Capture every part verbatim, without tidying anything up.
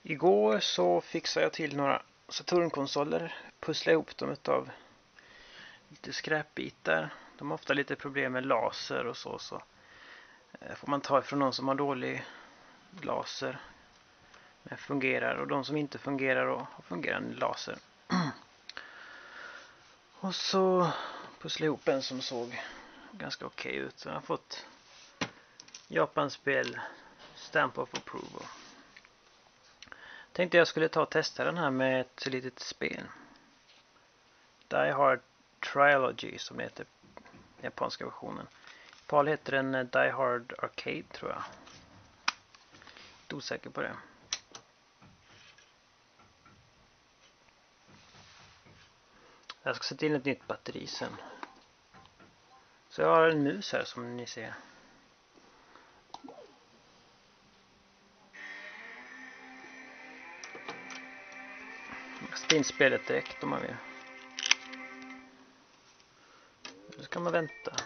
Igår så fixade jag till några Saturn-konsoler, pusslade ihop dem utav lite skräpbitar. De har ofta lite problem med laser och så, så får man ta ifrån någon som har dålig laser men fungerar, och de som inte fungerar och har fungerande laser. Och så pusslade ihop en som såg ganska okej ut. Jag har fått Japanspel Stamp of Approval. Tänkte jag skulle ta och testa den här med ett litet spel. Die Hard Trilogy som det heter, japanska versionen. Paul heter den Die Hard Arcade, tror jag. Inte osäker på det. Jag ska sätta in ett nytt batteri sen. Så jag har en mus här som ni ser. Jag ska sätta in spelet direkt om man vill. Nu ska man vänta.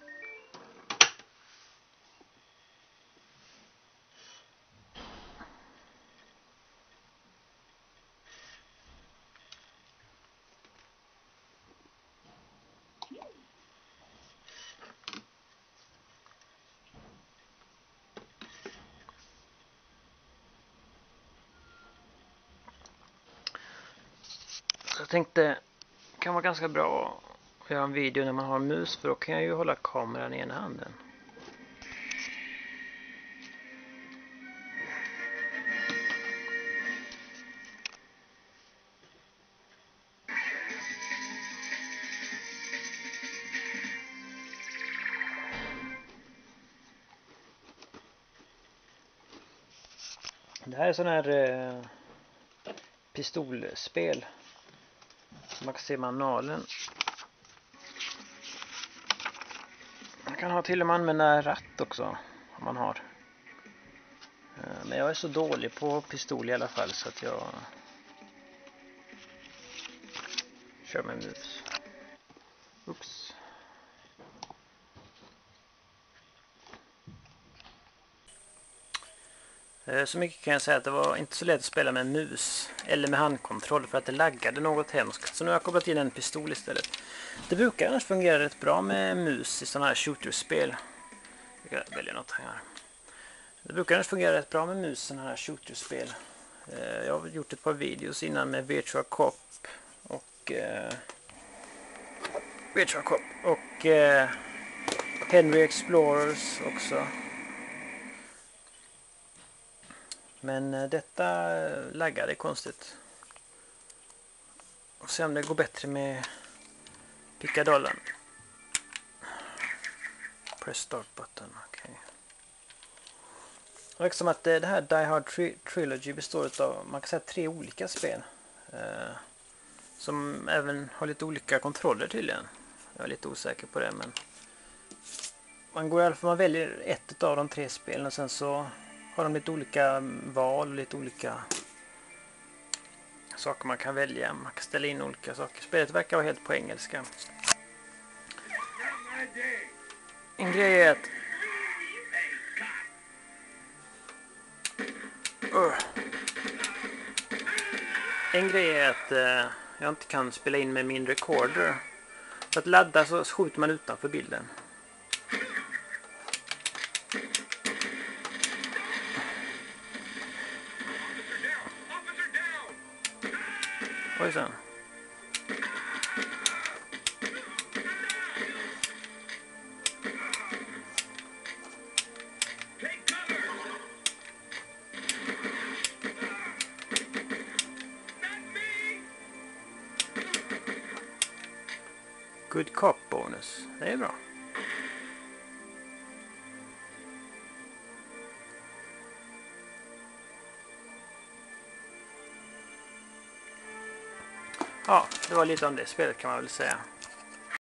Jag tänkte det kan vara ganska bra att göra en video när man har en mus, för då kan jag ju hålla kameran i ena handen. Det här är sån här eh, pistolspel. Man kan se manualen. Man kan ha till och med använda ratt också om man har. Men jag är så dålig på pistol i alla fall så att jag kör med mus. Oops. Så mycket kan jag säga att det var inte så lätt att spela med mus eller med handkontroll för att det laggade något hemskt. Så nu har jag kopplat in en pistol istället. Det brukar annars fungera rätt bra med mus i sådana här shooterspel. Jag ska välja något här. Det brukar annars fungera rätt bra med mus i sådana här shooterspel. Jag har gjort ett par videos innan med Virtua Cop och eh, Virtua Cop och eh, Henry Explorers också. Men detta laggade konstigt. Och se om det går bättre med pickadollen. Press start button, okej. Okay. Det verkar som att det här Die Hard tri Trilogy består av, man kan säga, tre olika spel. Eh, som även har lite olika kontroller tydligen. Jag är lite osäker på det, men man går i alla fall, man väljer ett av de tre spelen och sen så har de lite olika val och lite olika saker man kan välja. Man kan ställa in olika saker. Spelet verkar vara helt på engelska. En grej är att uh. en grej är att uh, jag inte kan spela in med min recorder. För att ladda så skjuter man utanför bilden. Oj sen. Good cop bonus. Det är bra. Ja, det var lite om det spelet kan man väl säga.